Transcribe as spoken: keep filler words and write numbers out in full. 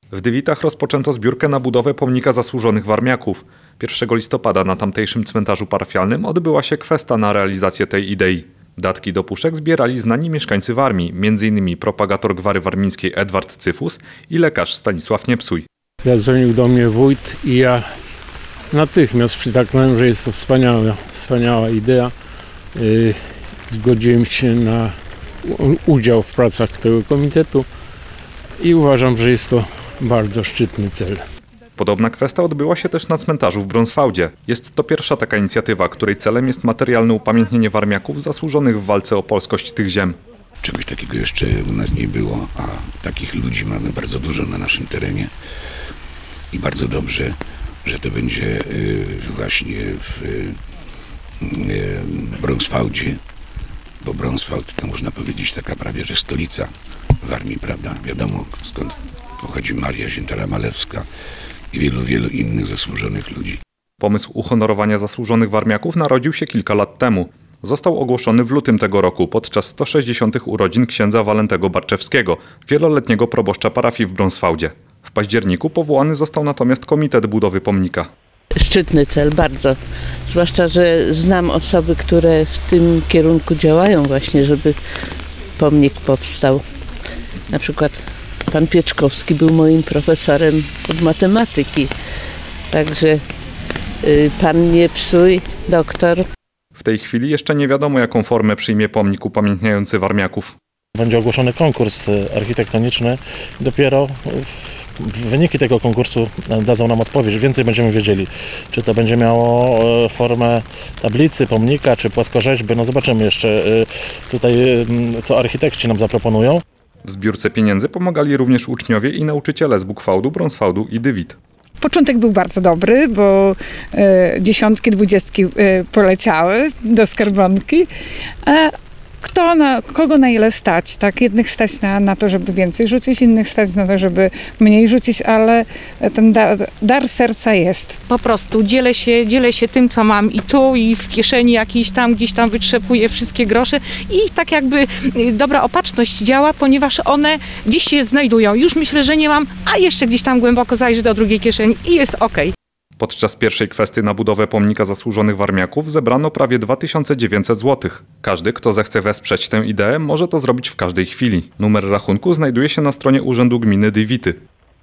W Dywitach rozpoczęto zbiórkę na budowę pomnika zasłużonych warmiaków. pierwszego listopada na tamtejszym cmentarzu parafialnym odbyła się kwesta na realizację tej idei. Datki do puszek zbierali znani mieszkańcy Warmii, między innymi propagator gwary warmińskiej Edward Cyfus i lekarz Stanisław Niepsuj. Zadzwonił do mnie wójt i ja natychmiast przytaknąłem, że jest to wspaniała, wspaniała idea. Yy, zgodziłem się na udział w pracach tego komitetu i uważam, że jest to bardzo szczytny cel. Podobna kwesta odbyła się też na cmentarzu w Brąswałdzie. Jest to pierwsza taka inicjatywa, której celem jest materialne upamiętnienie warmiaków zasłużonych w walce o polskość tych ziem. Czegoś takiego jeszcze u nas nie było, a takich ludzi mamy bardzo dużo na naszym terenie. I bardzo dobrze, że to będzie właśnie w Brąswałdzie, bo Brąswałd to można powiedzieć taka prawie, że stolica Warmii, prawda? Wiadomo skąd pochodzi Maria Ziętara-Malewska i wielu, wielu innych zasłużonych ludzi. Pomysł uhonorowania zasłużonych warmiaków narodził się kilka lat temu. Został ogłoszony w lutym tego roku podczas sto sześćdziesiątych urodzin księdza Walentego Barczewskiego, wieloletniego proboszcza parafii w Brąswałdzie. W październiku powołany został natomiast komitet budowy pomnika. Szczytny cel, bardzo. Zwłaszcza, że znam osoby, które w tym kierunku działają właśnie, żeby pomnik powstał. Na przykład pan Pieczkowski był moim profesorem od matematyki. Także y, pan Niepsuj, doktor. W tej chwili jeszcze nie wiadomo, jaką formę przyjmie pomnik upamiętniający warmiaków. Będzie ogłoszony konkurs architektoniczny. Dopiero wyniki tego konkursu dadzą nam odpowiedź. Więcej będziemy wiedzieli, czy to będzie miało formę tablicy, pomnika, czy płaskorzeźby. No zobaczymy jeszcze tutaj, co architekci nam zaproponują. W zbiórce pieniędzy pomagali również uczniowie i nauczyciele z Buchwałdu, Brąswałdu i Dywit. Początek był bardzo dobry, bo e, dziesiątki, dwudziestki e, poleciały do skarbonki. E, kto na, kogo na ile stać, tak? Jednych stać na, na to, żeby więcej rzucić, innych stać na to, żeby mniej rzucić, ale ten dar, dar serca jest. Po prostu dzielę się, dzielę się tym, co mam i tu, i w kieszeni jakiejś tam, gdzieś tam wytrzepuję wszystkie grosze i tak jakby dobra opatrzność działa, ponieważ one gdzieś się znajdują. Już myślę, że nie mam, a jeszcze gdzieś tam głęboko zajrzę do drugiej kieszeni i jest okej. Podczas pierwszej kwesty na budowę pomnika zasłużonych warmiaków zebrano prawie dwa tysiące dziewięćset złotych. Każdy, kto zechce wesprzeć tę ideę, może to zrobić w każdej chwili. Numer rachunku znajduje się na stronie Urzędu Gminy Dywity.